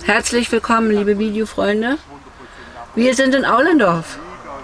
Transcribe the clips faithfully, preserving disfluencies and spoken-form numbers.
Herzlich willkommen, liebe Videofreunde. Wir sind in Aulendorf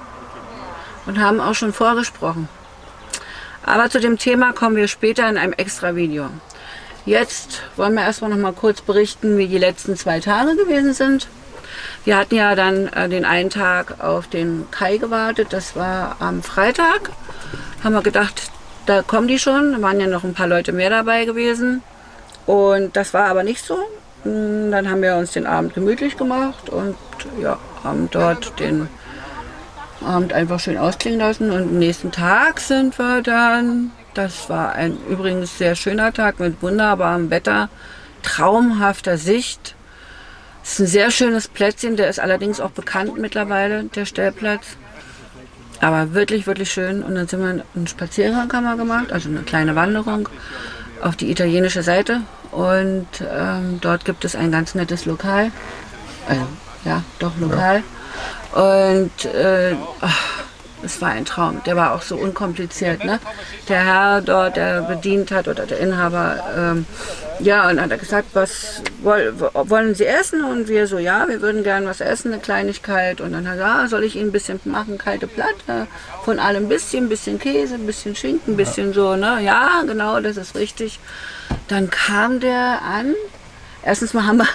und haben auch schon vorgesprochen. Aber zu dem Thema kommen wir später in einem extra Video. Jetzt wollen wir erstmal noch mal kurz berichten, wie die letzten zwei Tage gewesen sind. Wir hatten ja dann äh, den einen Tag auf den Kai gewartet, das war am Freitag. Haben wir gedacht, da kommen die schon, da waren ja noch ein paar Leute mehr dabei gewesen. Und das war aber nicht so. Dann haben wir uns den Abend gemütlich gemacht und ja, haben dort den Abend einfach schön ausklingen lassen. Und am nächsten Tag sind wir dann, das war ein übrigens sehr schöner Tag mit wunderbarem Wetter, traumhafter Sicht. Es ist ein sehr schönes Plätzchen, der ist allerdings auch bekannt mittlerweile, der Stellplatz. Aber wirklich, wirklich schön. Und dann sind wir einen Spaziergang haben wir gemacht, also eine kleine Wanderung auf die italienische Seite. Und ähm, dort gibt es ein ganz nettes Lokal. Also, ja, doch Lokal. Und äh, ach, es war ein Traum. Der war auch so unkompliziert. Ne? Der Herr dort, der bedient hat, oder der Inhaber, ähm, ja, und hat er gesagt, was woll, wollen Sie essen? Und wir so, ja, wir würden gerne was essen, eine Kleinigkeit. Und dann hat er, ja, soll ich Ihnen ein bisschen machen, kalte Platte, von allem ein bisschen, ein bisschen Käse, ein bisschen Schinken, ein bisschen so, ne? Ja, genau, das ist richtig. Dann kam der an. Erstens mal haben wir,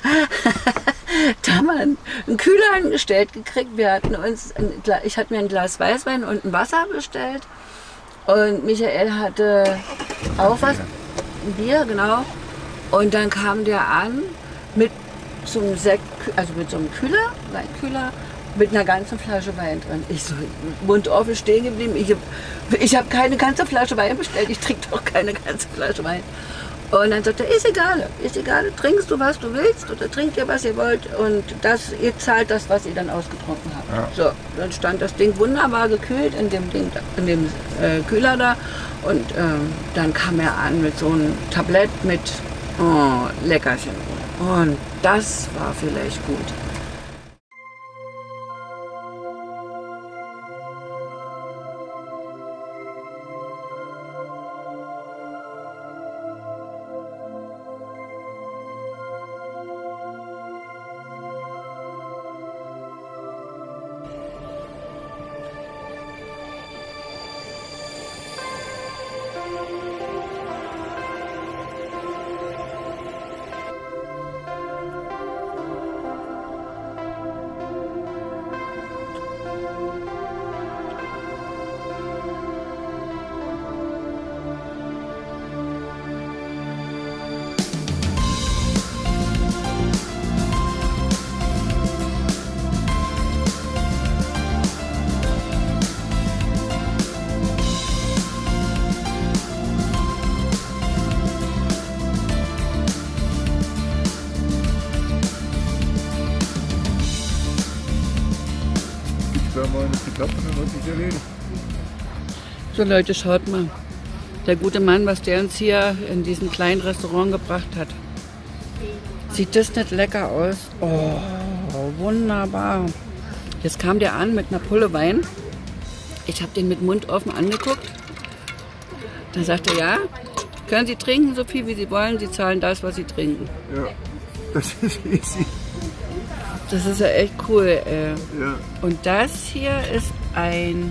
da haben wir einen, einen Kühler angestellt gekriegt. Wir hatten uns, ein, ich hatte mir ein Glas Weißwein und ein Wasser bestellt. Und Michael hatte auch was, ein Bier, genau. Und dann kam der an mit so einem Sekt, also mit so einem Kühler, Weinkühler, mit einer ganzen Flasche Wein drin. Ich so, Mund offen stehen geblieben. Ich habe ich hab keine ganze Flasche Wein bestellt. Ich trinke doch keine ganze Flasche Wein. Und dann sagt er, ist egal, ist egal, trinkst du, was du willst oder trinkt ihr, was ihr wollt und das, ihr zahlt das, was ihr dann ausgetrunken habt. Ja. So, dann stand das Ding wunderbar gekühlt in dem, Ding, in dem äh, Kühler da und ähm, dann kam er an mit so einem Tablett mit oh, Leckerchen. Und das war vielleicht gut. So Leute, schaut mal, der gute Mann, was der uns hier in diesem kleinen Restaurant gebracht hat. Sieht das nicht lecker aus? Oh, wunderbar. Jetzt kam der an mit einer Pulle Wein. Ich habe den mit Mund offen angeguckt. Dann sagte er, ja, können Sie trinken, so viel wie Sie wollen, Sie zahlen das, was Sie trinken. Ja, das ist easy. Das ist ja echt cool. Äh. Ja. Und das hier ist ein,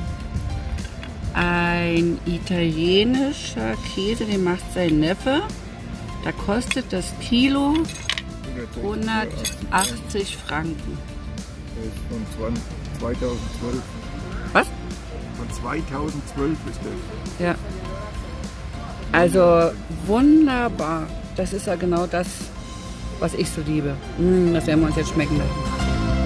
ein italienischer Käse, den macht sein Neffe. Da kostet das Kilo hundertachtzig Franken. Der ist von zweitausendzwölf. Was? Von zweitausendzwölf ist das. Ja. Also wunderbar. Das ist ja genau das, was ich so liebe. Mm, das werden wir uns jetzt schmecken lassen.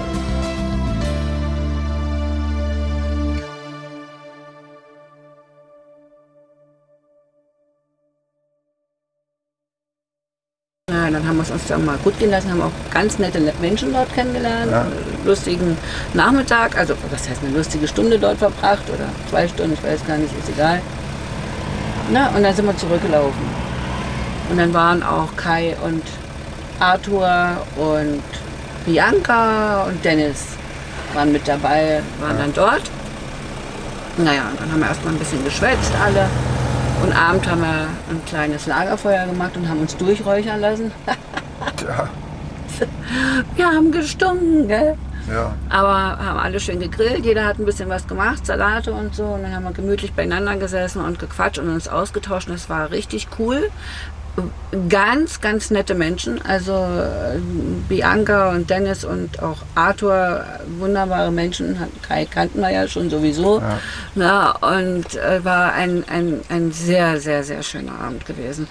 Ja, dann haben wir es uns dann mal gut gehen lassen, haben auch ganz nette Menschen dort kennengelernt, ja. Lustigen Nachmittag, also was heißt eine lustige Stunde dort verbracht oder zwei Stunden, ich weiß gar nicht, ist egal. Na, und dann sind wir zurückgelaufen. Und dann waren auch Kai und Arthur und Bianca und Dennis waren mit dabei, waren dann dort. Naja, und dann haben wir erstmal ein bisschen geschwätzt alle. Und abends haben wir ein kleines Lagerfeuer gemacht und haben uns durchräuchern lassen. Ja. Wir haben gestunken, gell? Ja. Aber haben alle schön gegrillt, jeder hat ein bisschen was gemacht, Salate und so. Und dann haben wir gemütlich beieinander gesessen und gequatscht und uns ausgetauscht. Und das war richtig cool. Ganz, ganz nette Menschen. Also äh, Bianca und Dennis und auch Arthur, wunderbare Menschen. Kai kannten wir ja schon sowieso. Ja. Na, und äh, war ein, ein, ein sehr, sehr, sehr schöner Abend gewesen.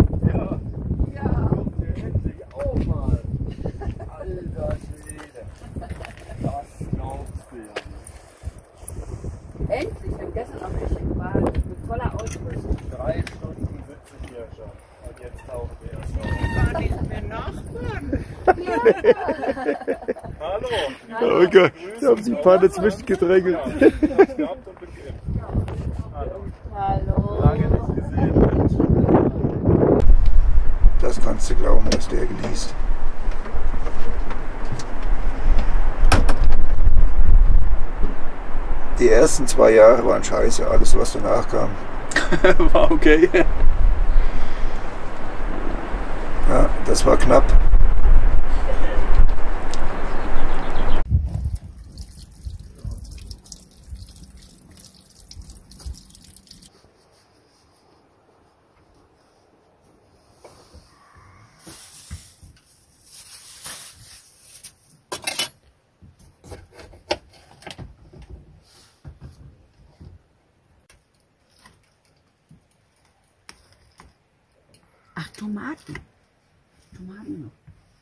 Endlich, ich bin gestern auf der Schicht war mit voller Ausrüstung. Drei Stunden sitze ich hier schon. Und jetzt taucht er erst auf. War nicht mehr Nachbarn. Ja. Hallo. Hallo. Okay, da haben sich ein paar dazwischen gedrängelt. Hallo. Hallo. Lange nicht gesehen. Das kannst du glauben, dass der genießt. Die ersten zwei Jahre waren scheiße, alles was danach kam. War okay. Ja, das war knapp. Ach, Tomaten. Tomaten noch.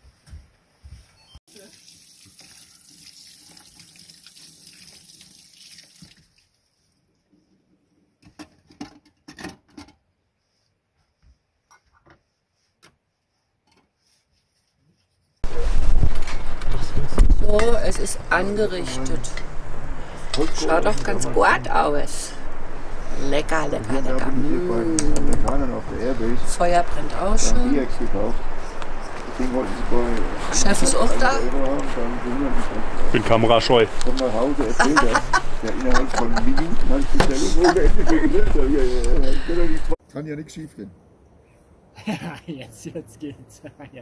So, es ist angerichtet. Schaut doch ganz gut aus. Lecker, lecker, lecker. Mm. Feuer brennt auch schon. Chef ist auch da. Ich bin kamerascheu. Komm nach Hause, erzählt er. Ja, innerhalb von Minuten habe ich die Stellung. Kann ja nichts schief gehen. Ja, jetzt, jetzt geht's. Ja.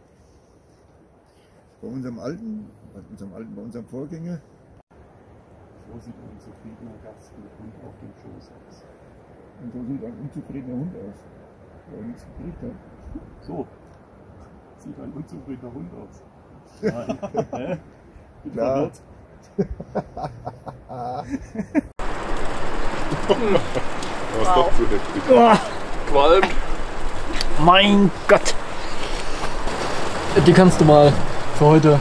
Bei unserem alten, bei unserem alten, bei unserem Vorgänger. So sieht ein unzufriedener Gast mit Hund auf dem Schoß aus. Und so sieht ein unzufriedener Hund aus, weil er nichts gekriegt hat. So sieht ein unzufriedener Hund aus. Nein. Hä? Bin Klar. verwirrt. Was Wow. doch zu heftig. Oh, Qualm. mein Gott. Die kannst du mal für heute.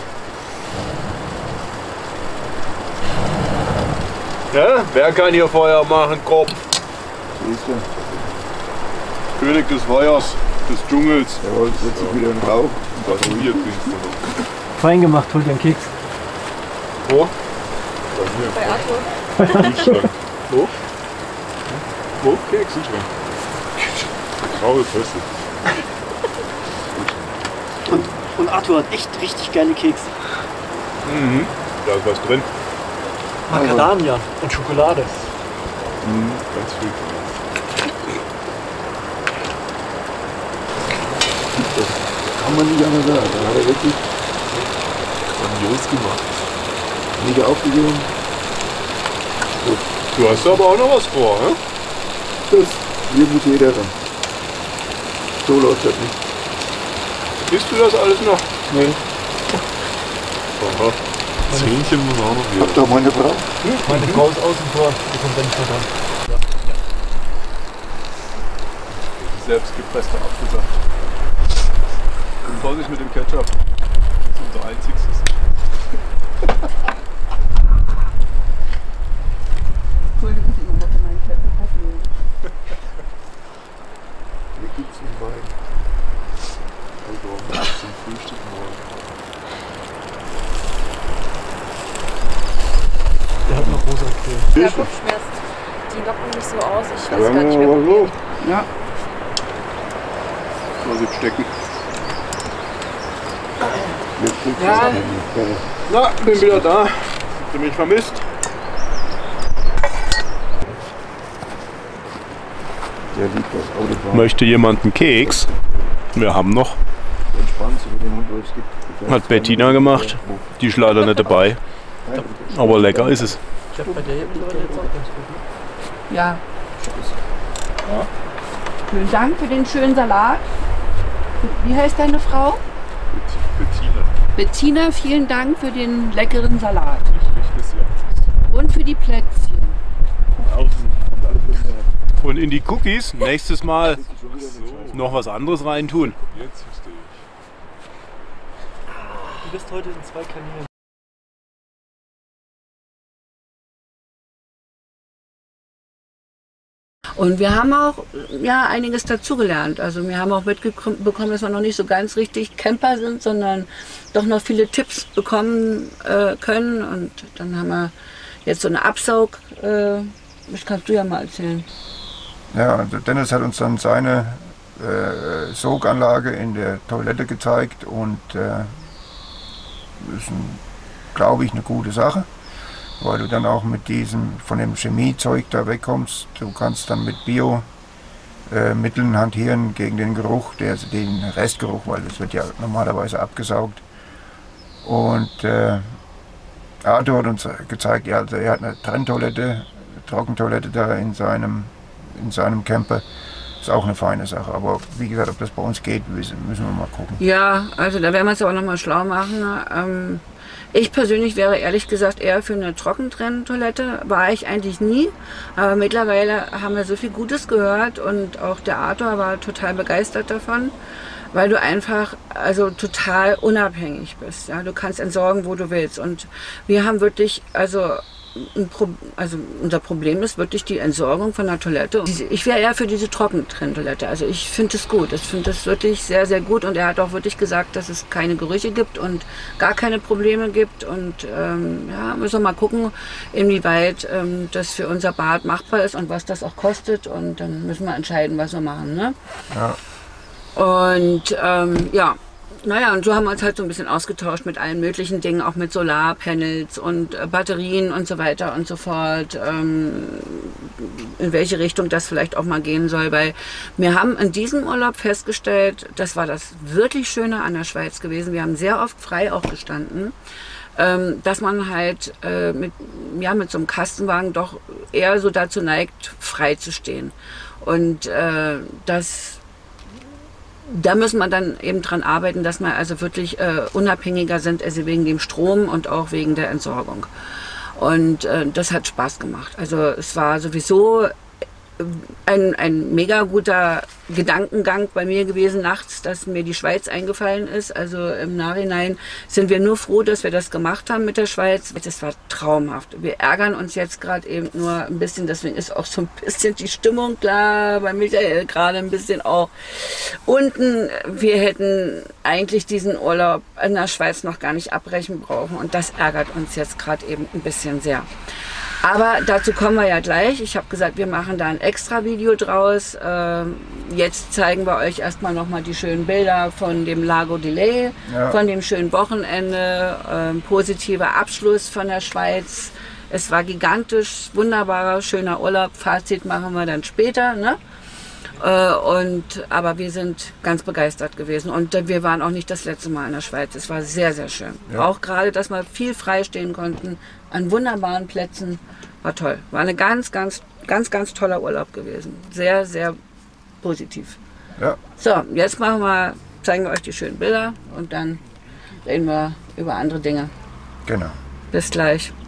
Ja, wer kann hier Feuer machen? Kopf. Siehst du? König des Feuers, des Dschungels. Jawohl, setzt sich wieder in den Rauch. Was du hier trinkst du noch? Fein gemacht, hol dir einen Keks. Wo? Bei Arthur. mir. Kühlschrank. Wo? Wo? Keks. Kühlschrank. Graue Fresse. Und, und Arthur hat echt richtig geile Kekse. Mhm. Da ist was drin. Macadamia und Schokolade. Mhm. Ganz viel. Kann man nicht anders sagen. Da hat er wirklich Grandios gemacht. wieder aufgegeben. Du hast aber auch noch was vor, ne? Das, hier muss jeder ran. So läuft das nicht. Isst du das alles noch? Nee. Aha. Zähnchen muss auch noch Ich wieder. hab doch meine Frau. Meine Frau ist außen vor, die kommt dann nicht mehr dran. Selbst gepresster Apfelsaft. Und Vorsicht mit dem Ketchup. Das ist unser einziges. Entschuldigung, ich muss meinen Ketten passen. Hier gibt's einen Wein. Also zum Frühstück morgen. Der hat noch rosa Creme. Ja, Kopfschmerz. Die locken mich so aus. Ich weiß Ja, gar nicht mehr, wo so. Ja. Was jetzt stecken? Jetzt kriegst du Ja. es nicht. Na, bin wieder da. Habt ihr mich vermisst? Der liebt das Autofahren. Möchte jemand einen Keks? Wir haben noch. Entspannt sich. Hat Bettina gemacht. Die ist leider nicht dabei. Aber lecker ist es. Ja. Vielen Dank für den schönen Salat. Wie heißt deine Frau? Bettina. Bettina, vielen Dank für den leckeren Salat. Ich richte es ja. Und für die Plätzchen. Und in die Cookies nächstes Mal noch was anderes reintun. Jetzt verstehe ich. Du bist heute in zwei Kanälen. Und wir haben auch ja, einiges dazugelernt. Also wir haben auch mitbekommen, dass wir noch nicht so ganz richtig Camper sind, sondern doch noch viele Tipps bekommen äh, können. Und dann haben wir jetzt so eine Absaug. Äh, das kannst du ja mal erzählen. Ja, Dennis hat uns dann seine äh, Soganlage in der Toilette gezeigt und äh, ist, glaube ich, eine gute Sache, weil du dann auch mit diesem, von dem Chemiezeug da wegkommst. Du kannst dann mit Bio-Mitteln äh, hantieren gegen den Geruch, der, den Restgeruch, weil das wird ja normalerweise abgesaugt. Und äh, Arthur hat uns gezeigt, ja, also er hat eine Trenntoilette, eine Trockentoilette da in seinem, in seinem Camper. Ist auch eine feine Sache, aber wie gesagt, ob das bei uns geht, müssen wir mal gucken. Ja, also da werden wir es aber noch mal schlau machen. Ähm Ich persönlich wäre ehrlich gesagt eher für eine Trockentrenntoilette, war ich eigentlich nie, aber mittlerweile haben wir so viel Gutes gehört und auch der Arthur war total begeistert davon, weil du einfach also total unabhängig bist. Ja? Du kannst entsorgen, wo du willst und wir haben wirklich, also, ein Pro also unser Problem ist wirklich die Entsorgung von der Toilette. Ich wäre eher für diese Trockentrenntoilette, also ich finde es gut, ich finde es wirklich sehr, sehr gut und er hat auch wirklich gesagt, dass es keine Gerüche gibt und gar keine Probleme gibt und ähm, ja, müssen wir mal gucken, inwieweit ähm, das für unser Bad machbar ist und was das auch kostet und dann müssen wir entscheiden, was wir machen. Ne? Ja. Und ähm, ja, naja, und so haben wir uns halt so ein bisschen ausgetauscht mit allen möglichen Dingen, auch mit Solarpanels und äh, Batterien und so weiter und so fort, ähm, in welche Richtung das vielleicht auch mal gehen soll, weil wir haben in diesem Urlaub festgestellt, das war das wirklich Schöne an der Schweiz gewesen, wir haben sehr oft frei auch gestanden, ähm, dass man halt äh, mit, ja, mit so einem Kastenwagen doch eher so dazu neigt, frei zu stehen und äh, das Da müssen wir dann eben dran arbeiten, dass wir also wirklich äh, unabhängiger sind, also wegen dem Strom und auch wegen der Entsorgung. Und äh, das hat Spaß gemacht. Also es war sowieso ein, ein mega guter Gedankengang bei mir gewesen nachts, dass mir die Schweiz eingefallen ist. Also im Nachhinein sind wir nur froh, dass wir das gemacht haben mit der Schweiz. Das war traumhaft. Wir ärgern uns jetzt gerade eben nur ein bisschen, deswegen ist auch so ein bisschen die Stimmung klar bei Michael gerade ein bisschen auch unten. Wir hätten eigentlich diesen Urlaub in der Schweiz noch gar nicht abbrechen brauchen und das ärgert uns jetzt gerade eben ein bisschen sehr. Aber dazu kommen wir ja gleich. Ich habe gesagt, wir machen da ein extra Video draus. Ähm, jetzt zeigen wir euch erstmal nochmal die schönen Bilder von dem Lago di Lei, ja. Von dem schönen Wochenende, ähm, positiver Abschluss von der Schweiz. Es war gigantisch, wunderbarer, schöner Urlaub. Fazit machen wir dann später, ne? Äh, und, aber wir sind ganz begeistert gewesen und äh, wir waren auch nicht das letzte Mal in der Schweiz. Es war sehr, sehr schön. Ja. Auch gerade, dass wir viel freistehen konnten an wunderbaren Plätzen. War toll. War eine ganz, ganz, ganz, ganz toller Urlaub gewesen. Sehr, sehr positiv. Ja. So, jetzt machen wir, zeigen wir euch die schönen Bilder und dann reden wir über andere Dinge. Genau. Bis gleich.